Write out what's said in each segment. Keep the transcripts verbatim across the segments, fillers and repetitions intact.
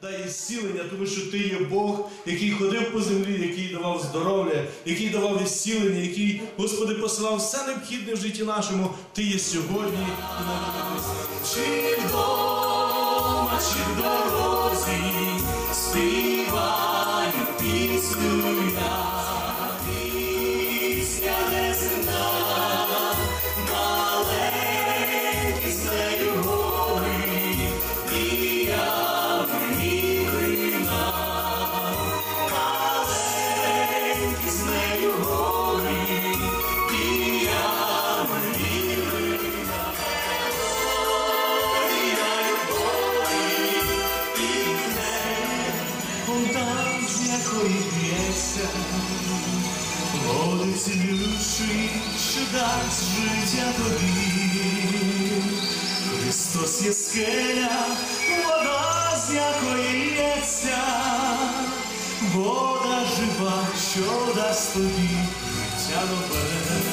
дай зцілення, тому що Ти є Бог, який ходив по землі, який давав здоров'я, який давав зцілення, який, Господи, посилав все необхідне в житті нашому. Ти є сьогодні і навіть. Чи вдома, чи в дорозі, співаю пісню я. Пісня неземна, маленькі з нею гори, і я в ній вина. Маленькі з нею гори, і я в ній вина. Фонтан, з якої б'ється, води цілющий, що дасть життя тобі. Христос є скеля, вода, з якої лється, вода жива, що дасть тобі життя нове.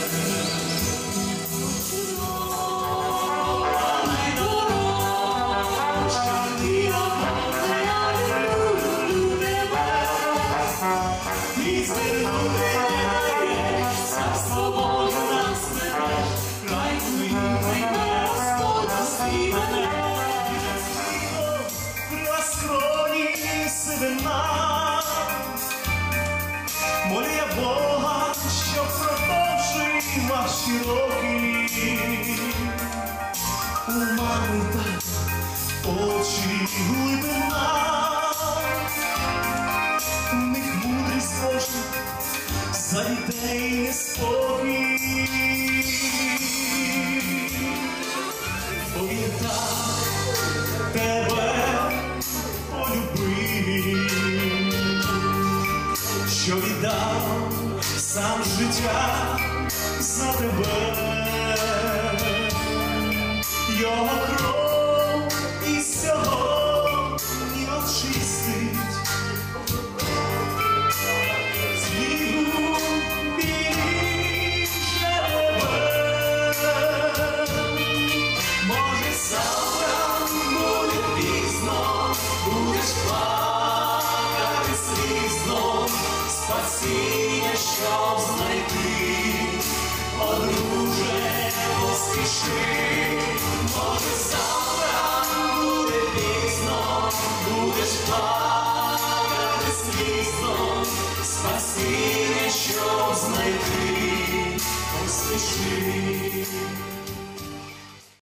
Молю я Бога, щоб продовжив ваші роки. У мами так очі глибина, в них мудрість Божа, за дітей неспокій. Бо він так тебе полюбив, що віддав сам життя за тебе. Його кров із сьогодні очистить, снігу білі тебе. Може, завтра буде пізно, будеш плакати слізно, спасіння, щоб знайти, о, друже, поспіши.